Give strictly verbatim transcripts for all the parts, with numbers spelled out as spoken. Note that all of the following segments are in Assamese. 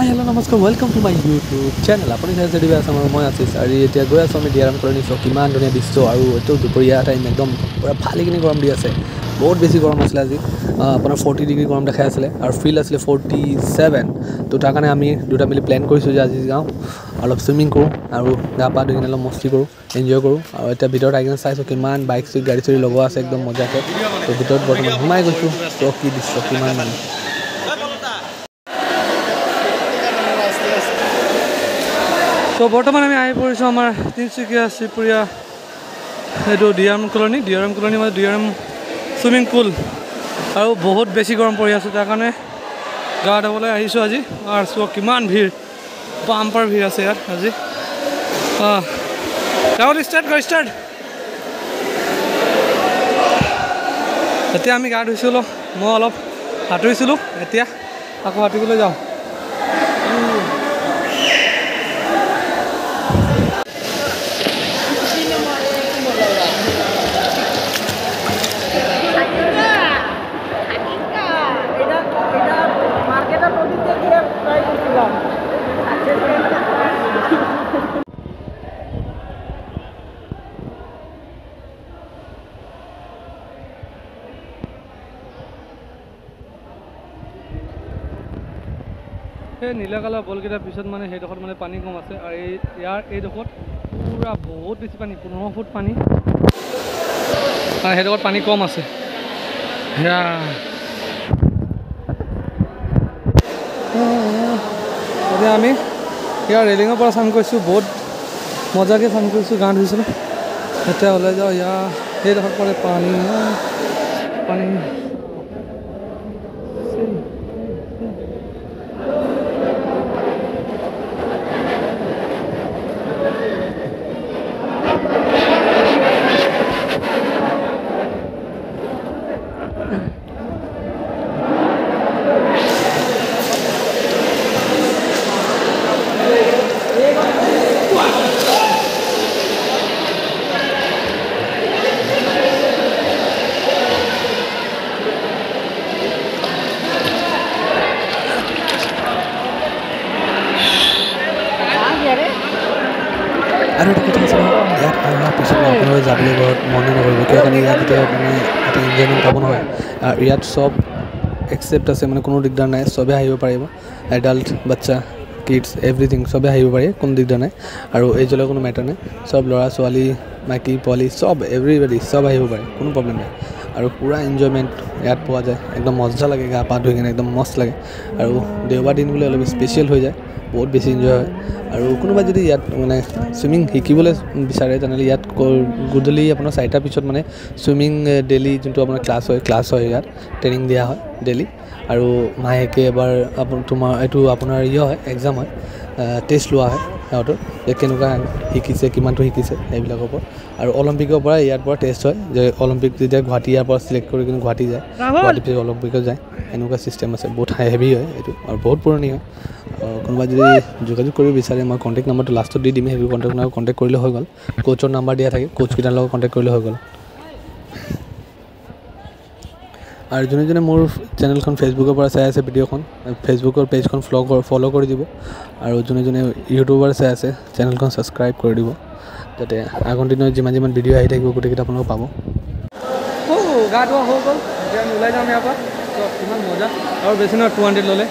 हाय हेलो नमस्कार welcome to my YouTube channel अपनी चाहे যদি আছে আমাৰ মই আছিস আৰু এতিয়া গৈ আছো আমি ডিয়াৰাম কলনী সো কিমান ধুনীয়া দৃশ্য আৰু এটো দুপৰীয়া টাইম একদম পুৰা ফালিকিনি গৰম দি আছে বহুত বেছি গৰম আছিল আজি আপোনাৰ ফৰ্টি ডিগ্ৰী গৰম দেখাই আছিল আৰু ফিল আছিল ফৰ্টি ছেভেন তো তাৰ কাৰণে আমি দুটা মিলি প্ল্যান কৰিছো যে আজি যাওঁ অলপ সুইমিং কৰো আৰু গা পা ধুই অলপ মস্তি কৰো এনজয় কৰো আৰু এটা ভিতৰত আইগন চাইছো কিমান বাইক সুইট গাড়ী চৰি লগোৱা আছে একদম মজাকে তো ভিতৰত বৰ্তমান ঘুমাই গৈছো তো কি দৃশ্য কিমান মানে তো বৰ্তমান আমি আহি পৰিছো আমাৰ তিনচুকীয়া শ্ৰীপুৰীয়া এটো ডিয়াৰাম কলনী ডিয়াৰাম কলনী মানে ডিয়াৰাম সুইমিং পুল আৰু বহুত বেছি গৰম পৰি আছে তাৰ কাৰণে গা ধুবলৈ আহিছো আজি আৰু সো কিমান ভিৰ বাম্পাৰ ভিৰ আছে ইয়াত আজি আ ডাউন ষ্টাৰ্ট গো ষ্টাৰ্ট এতিয়া আমি গা ধুইছিলো মই অলপ হাতুৰিছিলো এতিয়া আকৌ হাতুৰিবলৈ যাওঁ নীলা কালাৰ বলকেইটাৰ পিছত মানে সেইডোখৰত মানে পানী কম আছে আৰু এই ইয়াৰ এইডোখৰত পুৰা বহুত বেছি পানী পোন্ধৰ ফুট পানী আৰু সেইডোখৰত পানী কম আছে এতিয়া আমি ইয়াৰ ৰেলিঙৰ পৰা চান কৰিছোঁ বহুত মজাকৈ চান কৰিছোঁ গা ধুইছিলোঁ এতিয়া ওলাই যাওঁ ইয়াৰ সেইডোখৰত পৰে পানী পানী আৰু এটা কথা আছে ইয়াত অহাৰ পিছত আপোনালোকে যাবলৈ ঘৰত মনে নকৰিব কিয় কাৰণে ইয়াত এতিয়া মানে এটা এনজয়মেণ্ট পাব নহয় আৰু ইয়াত চব একচেপ্ট আছে মানে কোনো দিগদাৰ নাই চবে আহিব পাৰিব এডাল্ট বাচ্চা কিডছ এভৰিথিং চবে আহিব পাৰে কোনো দিগদাৰ নাই আৰু এইজলৈ কোনো মেটাৰ নাই চব ল'ৰা ছোৱালী মাইকী পোৱালি চব এভৰিবডি চব আহিব পাৰে কোনো প্ৰব্লেম নাই আৰু পুৰা এনজয়মেণ্ট ইয়াত পোৱা যায় একদম মজা লাগে গা পা ধুই কিনে একদম মস্ত লাগে আৰু দেওবাৰ দিন বুলি অলপ স্পেচিয়েল হৈ যায় বহুত বেছি এনজয় হয় আৰু কোনোবা যদি ইয়াত মানে সুইমিং শিকিবলৈ বিচাৰে তেনেহ'লে ইয়াত গধূলি আপোনাৰ চাৰিটাৰ পিছত মানে সুইমিং ডেইলি যোনটো আপোনাৰ ক্লাছ হয় ক্লাছ হয় ইয়াত ট্ৰেইনিং দিয়া হয় ডেইলি আৰু মাহেকে এবাৰ আপোনাৰ তোমাৰ এইটো আপোনাৰ ইয়ে হয় এক্সাম হয় টেষ্ট লোৱা হয় সিহঁতৰ যে কেনেকুৱা শিকিছে কিমানটো শিকিছে এইবিলাকৰ পৰা আৰু অলিম্পিকৰ পৰা ইয়াৰ পৰা টেষ্ট হয় যে অলিম্পিক যেতিয়া গুৱাহাটী ইয়াৰ পৰা চিলেক্ট কৰি কিনে গুৱাহাটী যায় গুৱাহাটীৰ পিছত অলিম্পিকত যায় এনেকুৱা চিষ্টেম আছে বহুত হাই হেভি হয় এইটো আৰু বহুত পুৰণি হয় কোনোবা যদি যোগাযোগ কৰিব বিচাৰে মই কণ্টেক্ট নাম্বাৰটো লাষ্টত দি দিম সেইটো কণ্টেক্ট নাম্বাৰ কণ্টেক্ট কৰিলে হৈ গ'ল কোচৰ নাম্বাৰ দিয়া থাকে কোচকেইটাৰ লগত কণ্টেক্ট কৰিলে হৈ গ'ল আৰু যোনে যোনে মোৰ চেনেলখন ফেচবুকৰ পৰা চাই আছে ভিডিঅ'খন ফেচবুকৰ পেজখন ফ'ল' ফ'ল' কৰি দিব আৰু যোনে যোনে ইউটিউবৰ চাই আছে চেনেলখন ছাবস্ক্ৰাইব কৰি দিব যাতে আগন্তুক দিনত যিমান যিমান ভিডিঅ' আহি থাকিব গোটেইকেইটা আপোনালোকে পাব গা ধোৱা হৈ গ'ল এতিয়া আমি ওলাই যাম ইয়াৰ পৰা কিমান মজা আৰু বেছি নহয় টু হাণ্ড্ৰেড ল'লে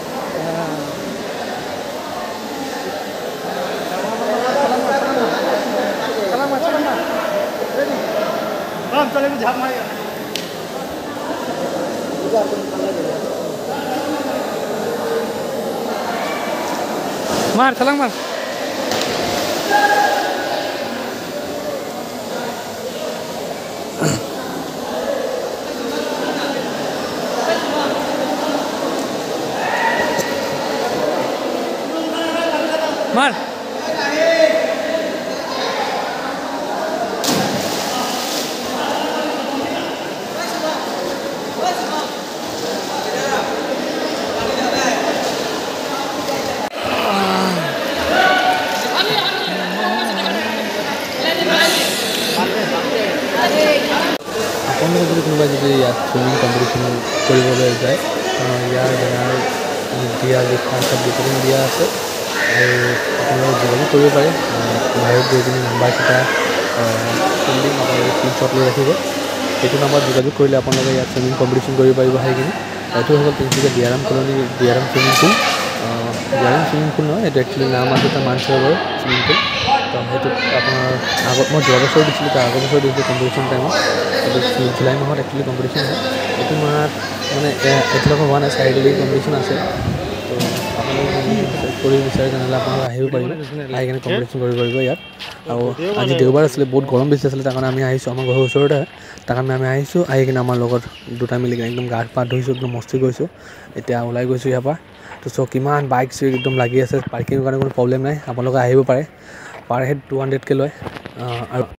मार छलांग मार मार আপোনালোকে যদি কোনোবাই যদি ইয়াত সুইমিং কম্পিটিশ্যন কৰিবলৈ যায় ইয়াৰ জেগাৰ দিয়া লিখা চব ডিটেইলিং দিয়া আছে আৰু আপোনালোকে যোগাযোগ কৰিব পাৰে বাহিৰত গৈ পিনি নাম্বাৰকেইটা ফিল্ডিং আপোনালোকে স্ক্ৰীনশ্বট লৈ ৰাখিব সেইটো নাম্বাৰত যোগাযোগ কৰিলে আপোনালোকে ইয়াত চুইমিং কম্পিটিশ্যন কৰিব পাৰিব আহি কিনি এইটো হৈ গ'ল Tinsukia Diyaram colony Diyaram swimming pool Diyaram swimming pool নহয় এইটো একচুৱেলি নাম আছে তাৰ মানচৰবৰ চুইমিং পুল তো সেইটোত আপোনাৰ আগত মই যোৱা বছৰ দিছিলোঁ তাৰ আগৰ বছৰ দিছিলোঁ কম্পিটিশ্যন টাইমত এইটো জুলাই মাহত একচুৱেলি কম্পিটিশ্যন হয় এইটো মাহত মানে এতিয়ালৈকে হোৱা নাই চাৰিদিন কম্পিটিশ্যন আছে তো আপোনালোকে কৰিব বিচাৰে তেনেহ'লে আপোনালোকে আহিব পাৰিব আহি কিনে কম্পিটিশ্যন কৰিব পাৰিব ইয়াত আৰু আজি দেওবাৰ আছিলে বহুত গৰম বেছি আছিলে তাৰ কাৰণে আমি আহিছোঁ আমাৰ ঘৰৰ ওচৰতে তাৰ কাৰণে আমি আহিছোঁ আহি কিনে আমাৰ লগত দুটা মিলি কিনে একদম গা পা ধুইছোঁ একদম মস্তি কৰিছোঁ এতিয়া ওলাই গৈছোঁ ইয়াৰ পৰা তো চ' কিমান বাইক চুইক একদম লাগি আছে পাৰ্কিঙৰ কাৰণে কোনো প্ৰব্লেম নাই আপোনালোকে আহিব পাৰে পাৰ হেড টু হাণ্ড্ৰেডকৈ লয় আৰু